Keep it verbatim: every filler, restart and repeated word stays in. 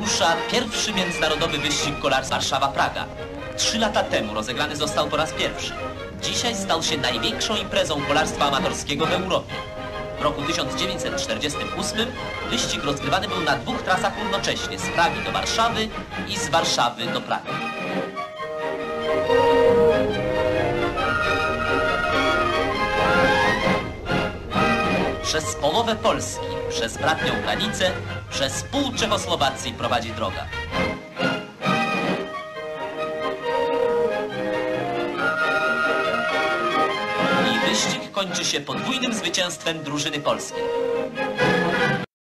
rusza pierwszy międzynarodowy wyścig kolarski Warszawa-Praga. Trzy lata temu rozegrany został po raz pierwszy. Dzisiaj stał się największą imprezą kolarstwa amatorskiego w Europie. W roku tysiąc dziewięćset czterdziestym ósmym wyścig rozgrywany był na dwóch trasach równocześnie, z Pragi do Warszawy i z Warszawy do Pragi. Przez połowę Polski, przez bratnią granicę, przez pół Czechosłowacji prowadzi droga. I wyścig kończy się podwójnym zwycięstwem drużyny polskiej.